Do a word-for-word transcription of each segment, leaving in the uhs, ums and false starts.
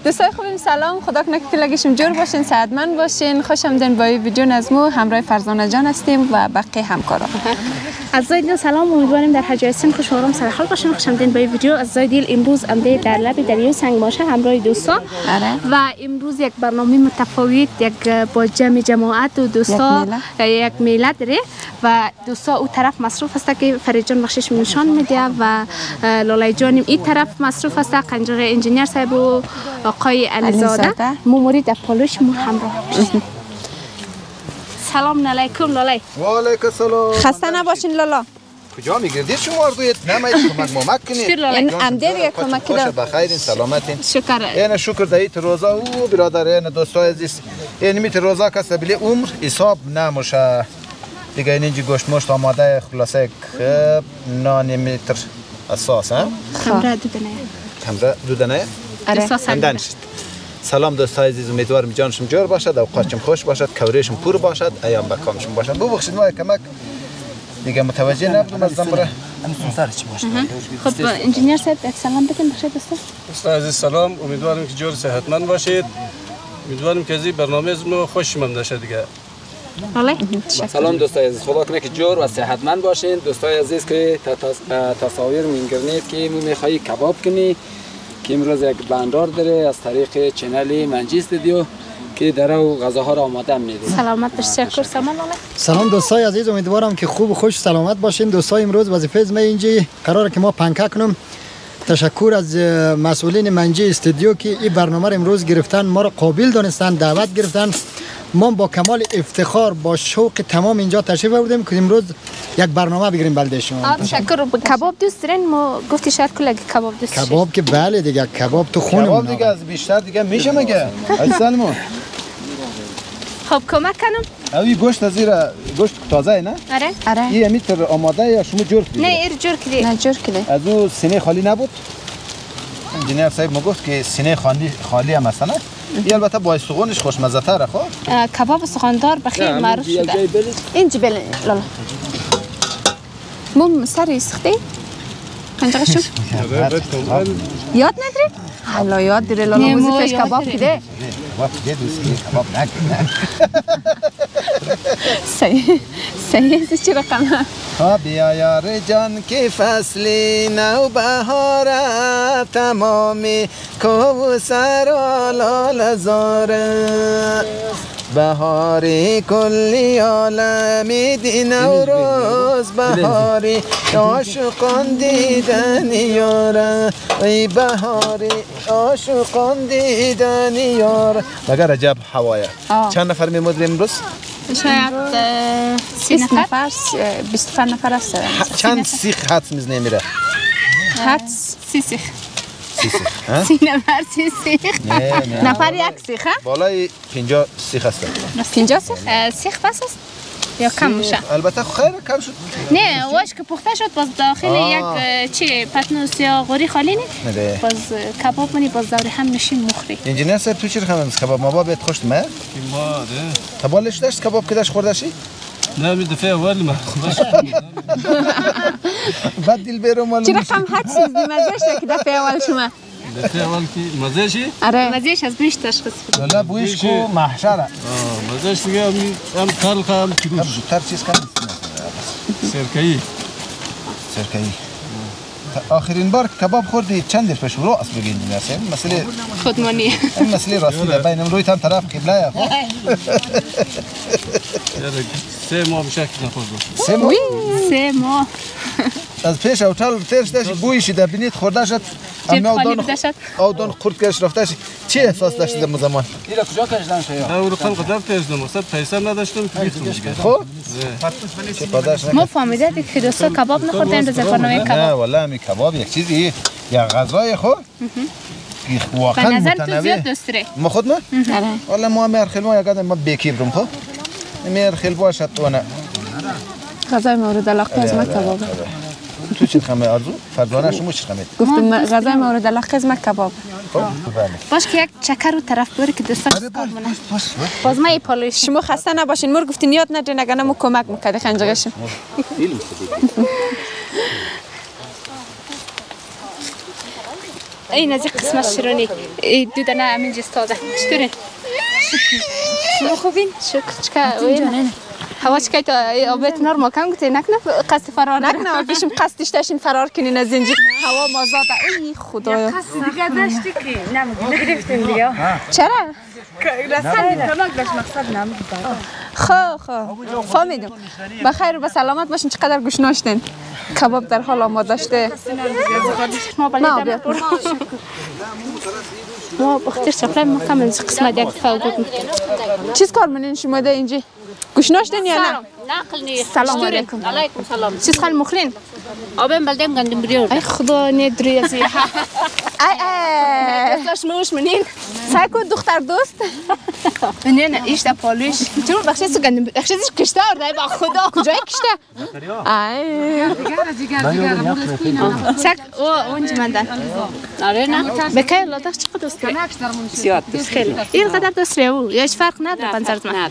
دوستای خوبیم سلام، خدا کنه که لگیشم جور باشین، صحتمند باشین. خوش آمدین با این ویدیو نظمو همراه فرزانه جان هستیم و بقیه همکارا. عزیزای دل سلام، امیدواریم در هر هستین خوش و آرام سر حال باشین. خوش آمدین با این ویدیو. عزیزای دل امروز امده در لب دریای سنگماشه همراه دوستا و امروز یک برنامه متفاوت، یک با جمع جماعت و دوستا یک میله داره و دوستا اون طرف مصروف است که فرید جان بخشش نشان میده و لالای جان این طرف مصروف است، قنجره انجینیر صاحب و آقای علیزاده مموری در پالوش مون همراه باشید. سلام علیکم لالای. و علیکم السلام. خسته نباشین لالا. کجا میگردید شما اردویت؟ نمایید کمک ممک کنید. یعنی امده دیگه کمک کنید. خوش بخیرین، سلامتین. شکر. این شکر دهید روزا او برادر این دوستای عزیز. این میت روزا کس بلی عمر حساب نموشه. دیگه این اینجا گوشت مشت آماده خلاصه خب نان متر اساس ها؟ خمره دودنه. خمره دودنه؟ آره. همدن شد. سلام دوستای عزیز، امیدوارم جانشون جور باشد، اوقاتشون خوش باشد، کوریشون پر باشد، ایام بکامشون باشد. ببخشید ما کمک دیگه متوجه نبودم از زنبره. خب انجینیر صاحب یک سلام بگین بخیر دوستا. دوستای عزیز سلام، امیدوارم که جور صحتمند باشید. امیدوارم که از این برنامه ما خوشمند بشه دیگه. سلام دوستای عزیز، خدا کنه که جور و صحتمند باشین. دوستای عزیز که تصاویر میگیرید که میخوایی کباب کنی که امروز یک بندار داره از طریق چنل منجی استودیو که در او غذاها را آماده میده. سلامت باشید. شکر سامان. سلام دوستای عزیز، امیدوارم که خوب و خوش سلامت باشین. دوستای امروز وظیفه از ما اینجا قراره که ما پنکه کنم. تشکر از مسئولین منجی استودیو که این برنامه را امروز گرفتن، ما را قابل دانستن، دعوت گرفتن. ما با کمال افتخار با شوق تمام اینجا تشریف آوردیم که امروز یک برنامه بگیریم بلده شما. تشکر. کباب دوست دارین؟ ما گفتی شاید کلا کباب دوست دارین. کباب که بله دیگه، کباب تو خونمون. کباب دیگه از بیشتر دیگه میشه مگه؟ سلام. خب کمک کنم. اوی گوشت از زیر گوشت تازه نه؟ آره. آره. این میتر آماده یا شما جور کردید؟ نه ایر جور کردی. نه جور کردی. از او سینه خالی نبود؟ انجینیر صاحب میگفت که سینه خالی خالی هم است نه؟ این البته با استخوانش خوشمزه تره خب؟ کباب سخندار بخیر معروف شده. اینجا بله لالا. مم سری سختی؟ قنجقه شو؟ یاد نداری؟ حالا یاد داره لالا وظیفش کباب کده. کباب کده دوستی کباب نکنه. صحیح صحیح است چی رقمه؟ ها بیا یار جان که فصلی نو بهاره تمامی کوسر و لال زاره بهاری کلی عالمی دی نوروز بهاری عاشقان دیدن یاره ای بهاری عاشقان دیدن یاره مگر عجب هوایه. چند نفر میمودیم امروز؟ شاید سی نفر بیست نفر است. چند سیخ حدس میزنه میره؟ حدس سی سیخ. سی سیخ سی نفر سی سیخ. نفر یک سیخ؟ بالای پنجاه سیخ است. پنجاه سیخ؟ سیخ بس است یا کم میشه؟ البته خیر کم شد. نه واش که پخته شد باز داخل یک چی پتنوس یا غوری خالی نه باز کباب منی باز دور هم میشین مخری. انجینیر صاحب تو چی رقم کباب ما بهت خوش ما؟ ما ده. تبالش داشت کباب کداش خوردشی؟ نه می دفعه اول ما خودش. بعد دل بیرون مال. چی رقم حد چیزی مزهش که دفعه اول شما؟ دفعه اول کی مزهشی؟ آره. مزهش از بویش تشخیص بده. لا بویش کو محشره. آه مزهش دیگه هم تلخ هم چیزی. تر چیز کن. سرکه‌ای. سرکه‌ای. آخرین بار کباب خوردی چند دیر پیش رو اصل بگین مثلا مسئله خودمانی. این مسئله راستی ده بین روی تن طرف قبله خب. سه ماه میشه که نخورد. سه ماه. سه ماه. از پیش اوتال ترش داشت بویش ده بینید خورده شد. اما اودان اودان خورد کش رفته شد. چی احساس داشتی در زمان؟ اینا کجا کشیدن شما؟ اول خلق در کشیدم. اصلا پیسه نداشتم که بیختم. خب. چه پاداش ما فهمیده دیگه که دوستا کباب نخوردن روز برنامه کباب. نه والله می کباب یک چیزی یا غذای خو. واقعا متنوع. تو زیاد دوست داری؟ ما خود ما؟ آره. والله ما مر خیل ما یکم ما بیکیبرم خو. مر خیل باشد تو نه. غذای مورد علاقه از ما کباب. تو چی خمه آرزو؟ فرزانه شما چی خمه؟ گفتم غذای مورد علاقه از ما کباب. باش که یک چکر و طرف بری که دوستا کار منه. باز ما ای پالوش. شما خسته نباشین. مر گفتین یاد ندین اگه نمو کمک میکردی خنجرشم. این از این قسمت شیرانی دو دانه همین جستاده چطوره؟ شما خوبین؟ شکر چکه هوا چکه تا آبت نار ما کم گوته نکنه قصد فرار نکنه آگیشم قصدش داشتین فرار کنین از اینجا هوا مازاده ای خدایا قصد دیگه داشتی که نگرفتیم دیگه چرا؟ رسن تماک داشت مقصد نمید خو خو فهمیدم بخیر و به سلامت باشین چقدر گوش ناشتین کباب در حال آماده شده ما بلده ما بخاطر شفره ما کم از قسمت یک دفعه بود چیز کار منین شما ده اینجا گوش ناشتین یا نه؟ سلام علیکم علیکم سلام چیز خال مخلین آبم بلدم گندم بریور ای خدا ندری از ای ای دستش موش منین سعی کن دختر دوست نه نه ایش تا پالوش چرا بخشی سو گندم بخشی کشته آرده با خدا کجای کشته؟ ای سک او اونج مندن آره نه بکای لادخ چقدر دوست داری؟ زیاد دوست خیلی این قدر دوست ریو یاش فرق نداره بنظرت من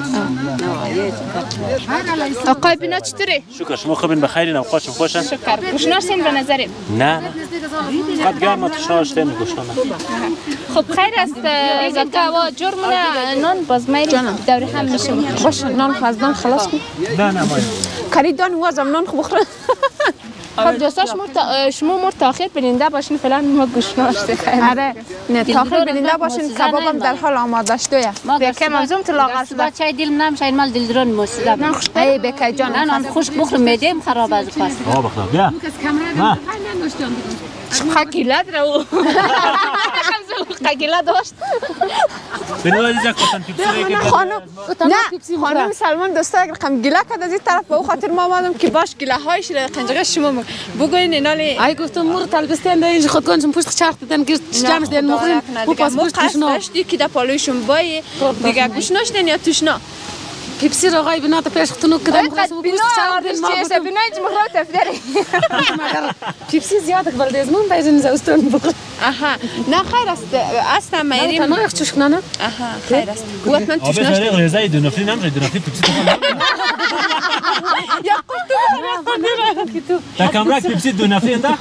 آقای بینا چطوره؟ شکر شما خوبین بخیرین اوقاتشون خوشه؟ شکر گوشناشتین به نظریم نه فقط گرم تشناشتین گوشنانه خب خیر است زکا و جرمونه نان باز میری دوری هم میشیم باشه نان از نان خلاص کن نه نه مایم خرید دان وازم نان خوب بخوره خب دوستاش شما مر تاخیر بیننده باشین فعلا ما گوشناشته خیر آره نه تاخیر بیننده باشین کبابم در حال آماده شده بکه منظوم تو لاغر شده چای دل نمیشه این مال دلدرون موسیده نان خوش ای بکه جان نان خوش بخورم میدیم خراب از پس آه بخدا بیا نه خاکیلت رو خاکیلت داشت بینو عزیزا کتن پیپسی که خانم نه خانم سلمان دوستا اگر کم گله کرد از این طرف به او خاطر ما آمدم که باش گله هایش قنجقه شما بگوین اینالی ای گفتم مر تلبستن ده اینج خود کنم پشت چرخ دادن که جمعش دین مخرین و پاس پشت داشتی که در پالویشون بای دیگه گوش ناشتن یا توشنا پیپسی رو غایب نه تا پیش خطونو کدام قصد بینا آرش چیسته بینا اینج مخرا تفدری پیپسی زیاده قبل دیزمون بیزن زوستون بخور آها نه خیر است اصلا میریم تنها یک چوش کنه آها خیر است قوت من توش آبه ناشته داره غذای دو نفری نمیشه دو نفری پیپسی تو یا قلتو تا کامرا پیپسی دو نفری انده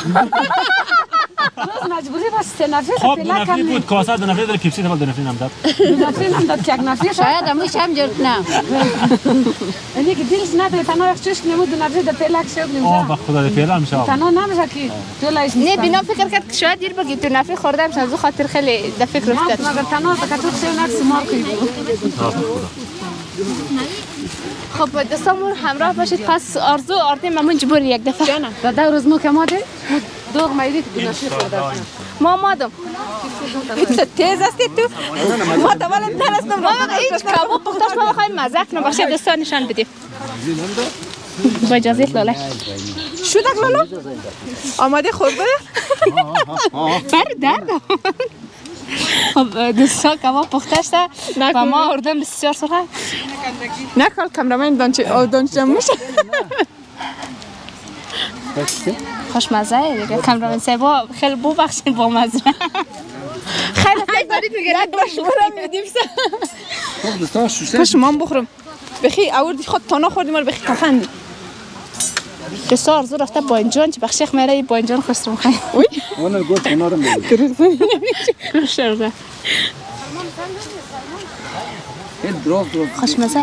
روز مجبوری بس سه نفر خب دو نفری بود کاسه دو نفری داره پیپسی تو دو نفری نمیداد دو نفر نمیداد که یک نفر شاید امیش هم جرد نه اینی که دیلش نداره تنها یک چوش کنه دو نفر در پیلک شد نمیشه آه با خدا ده پیلا میشه تنها نمیشه که جلایش نه بینا فکر کرد که شاید دیر بگی تو نفری خورده میشه از خاطر خیلی در فکر افتاد مگر تنها تا کتوب شو نفس مار کنی خب دوستامون همراه باشید پس آرزو آرده ممون جبور یک دفعه جانم و دو روز مو کماده دوغ مایدی که نشی خورده ما مادم تو تیز هستی تو ما تا بالا نرستم ما هیچ کباب پختاش ما بخوایم مزه کنم بخشید دوستان نشان بدیم با اجازه لاله شودک لالا آماده خورده بر درد خب دوستان کباب پخته شده و ما اردم بسیار سرخه نکال کمرمین دانچه دانچه موش خوشمزه دیگه کمرمین سبا خیلی بو بخشید با مزه خیلی خیلی دارید میگرد باشورم میدیم خب دوستا شوشه کاش ما هم بخورم بخی آوردی خود تانا خوردیم ولی بخی کفندی دوستا آرزو رفته باینجان چه بخشیخ میره باینجان خواستم خیلی اوی اون گفت اونا رو میگم شرده این دروغ دروغ خوشمزه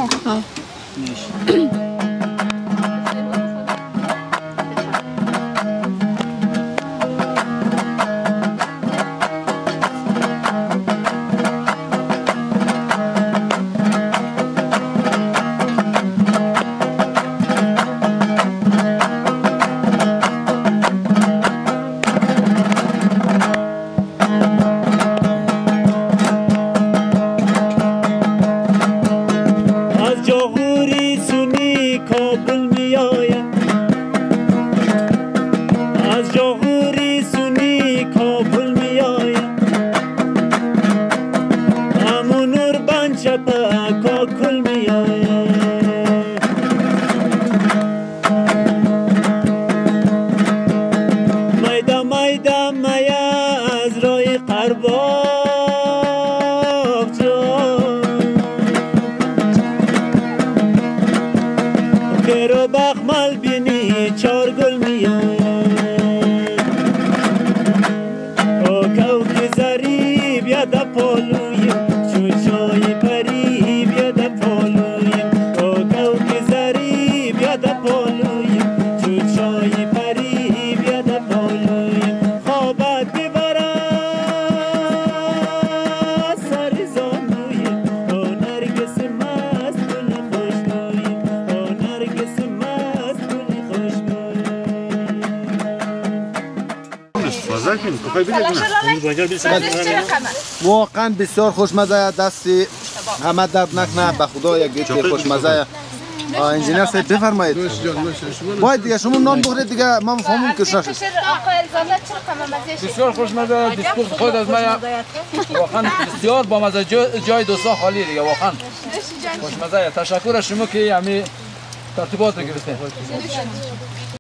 در پالویم چوچای پری بیا در پالویم کاکو که زری بیا در پالویم چوچای پری بیا در پالویم خوابت ببرم سر زانویم او نرگس مست گل خوشبویم او نرگس مست گل خوشبویم واقعا بسیار خوشمزه دستی همه درد نکنه به خدا یک گیت خوشمزه انجینیر صاحب بفرمایید باید دیگه شما نان بخورید دیگه ما فهمون که شش بسیار خوشمزه دیسپورت خود از من واقعا بسیار با مزه جای دوستا خالی دیگه واقعا خوشمزه تشکر از شما که همین ترتیبات رو گرفتین